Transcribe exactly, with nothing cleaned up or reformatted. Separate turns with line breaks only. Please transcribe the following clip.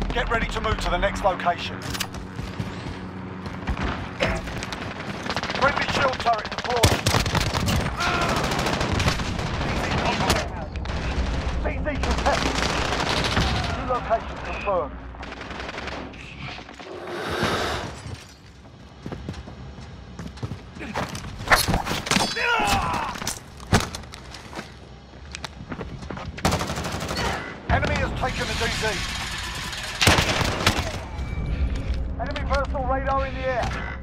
Get ready to move to the next location. Friendly shield turret deployed. C D contested. New location confirmed. Enemy has taken the D Z. Enemy personal radar in the air.